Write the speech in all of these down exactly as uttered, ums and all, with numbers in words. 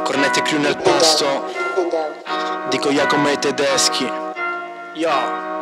Cornetti e crew nel posto, dico ya come i tedeschi. Yo.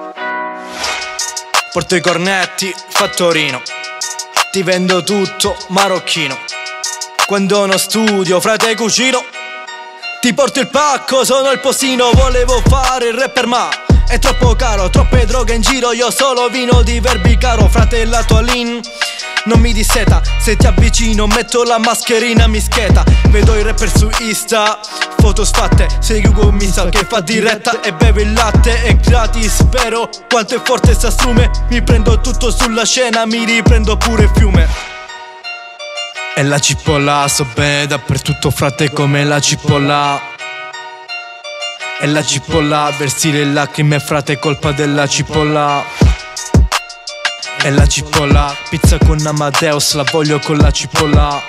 Porto i cornetti, fattorino, ti vendo tutto marocchino. Quando non studio, frate cucino, ti porto il pacco, sono il postino. Volevo fare il rapper ma è troppo caro, troppe droghe in giro, io solo vino di Verbicaro. Frate la tua lean non mi disseta, se ti avvicino metto la mascherina mischeta. Vedo i rapper su Insta, foto sfatte, sei Hugo mi sa che fa diretta e beve il latte, è gratis vero, quanto è forte sta strume. Mi prendo tutto sulla scena, mi riprendo pure il fiume. E la cipolla, so bene dappertutto frate come la cipolla. E la cipolla, versi le lacrime frate colpa della cipolla. E la cipolla, pizza con Amadeus, la voglio con la cipolla.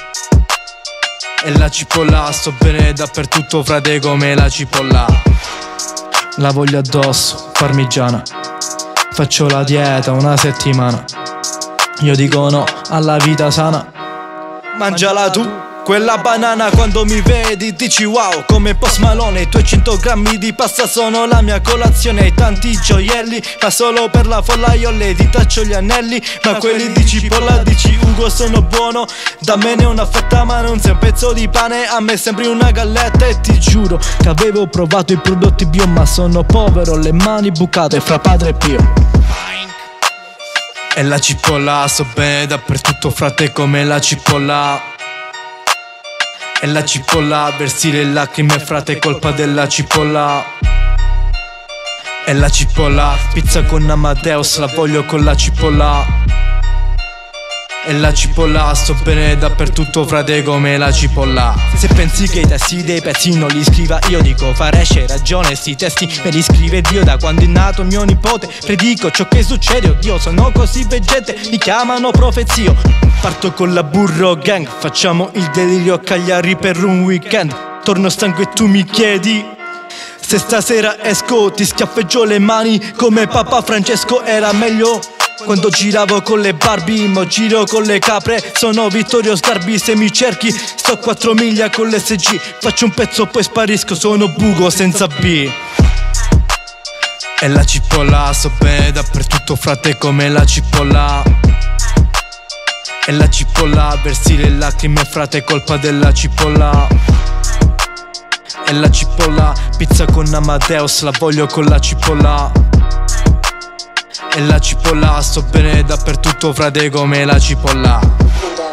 E la cipolla, sto bene dappertutto frate come la cipolla. La voglio addosso, parmigiana, faccio la dieta una settimana. Io dico no alla vita sana. Mangiala tu, quella banana, quando mi vedi dici wow, come Post Malone. I tuoi cento grammi di pasta sono la mia colazione. Hai tanti gioielli, ma solo per la folla io le ti taccio gli anelli. Ma quelli di cipolla dici Ugo sono buono, dammene una fetta ma non sei un pezzo di pane. A me sembri una galletta e ti giuro che avevo provato i prodotti bio, ma sono povero, le mani bucate fra Padre Pio. E la cipolla, so bene dappertutto frate come la cipolla. E la cipolla, versi le lacrime frate colpa della cipolla. E la cipolla, pizza con Amadeus, la voglio con la cipolla. E la cipolla, sto bene dappertutto frate come la cipolla. Se pensi che i testi dei pezzi non li scriva io, dico Faresce, ragione, sti testi me li scrive Dio. Da quando è nato mio nipote predico ciò che succede, oddio sono così veggente, mi chiamano profezio. Parto con la Burro Gang, facciamo il delirio a Cagliari per un weekend. Torno stanco e tu mi chiedi se stasera esco, ti schiaffeggio le mani come Papa Francesco. Era meglio quando giravo con le Barbie, mo giro con le capre, sono Vittorio Sgarbi. Se mi cerchi sto a quattro miglia con l'S G, faccio un pezzo poi sparisco, sono Bugo senza B. E la cipolla, so bene dappertutto frate come la cipolla. E la cipolla, versi le lacrime frate colpa della cipolla. E la cipolla, pizza con Amadeus, la voglio con la cipolla. E la cipolla, sto bene dappertutto frate come la cipolla.